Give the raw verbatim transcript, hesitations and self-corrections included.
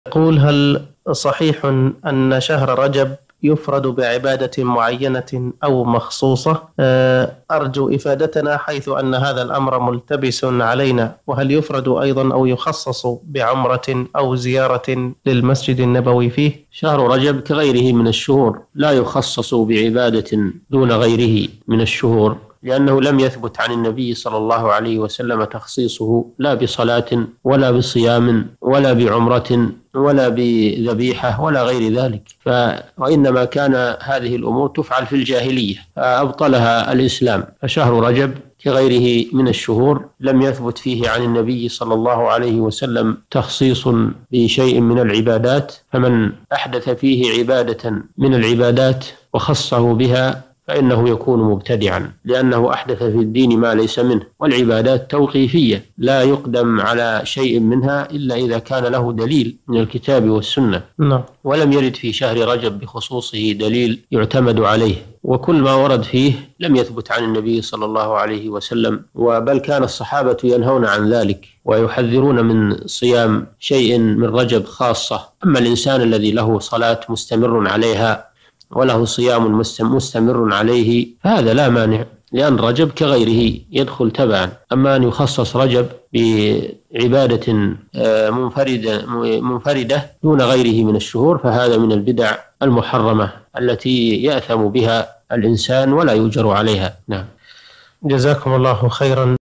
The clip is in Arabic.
يقول: هل صحيح أن شهر رجب يفرد بعبادة معينة أو مخصوصة؟ أرجو إفادتنا، حيث أن هذا الأمر ملتبس علينا. وهل يفرد أيضا أو يخصص بعمرة أو زيارة للمسجد النبوي فيه؟ شهر رجب كغيره من الشهور لا يخصص بعبادة دون غيره من الشهور، لأنه لم يثبت عن النبي صلى الله عليه وسلم تخصيصه لا بصلاة ولا بصيام ولا بعمرة ولا بذبيحة ولا غير ذلك، وإنما كان هذه الأمور تفعل في الجاهلية فأبطلها الإسلام. فشهر رجب كغيره من الشهور لم يثبت فيه عن النبي صلى الله عليه وسلم تخصيص بشيء من العبادات، فمن أحدث فيه عبادة من العبادات وخصه بها فإنه يكون مبتدعا، لأنه أحدث في الدين ما ليس منه. والعبادات توقيفية لا يقدم على شيء منها إلا إذا كان له دليل من الكتاب والسنة. نعم. ولم يرد في شهر رجب بخصوصه دليل يعتمد عليه، وكل ما ورد فيه لم يثبت عن النبي صلى الله عليه وسلم، وبل كان الصحابة ينهون عن ذلك ويحذرون من صيام شيء من رجب خاصة. أما الإنسان الذي له صلاة مستمر عليها وله صيام مستمر عليه فهذا لا مانع، لأن رجب كغيره يدخل تبعا. أما أن يخصص رجب بعبادة منفردة, منفردة دون غيره من الشهور فهذا من البدع المحرمة التي يأثم بها الإنسان ولا يؤجر عليها. نعم. جزاكم الله خيرا.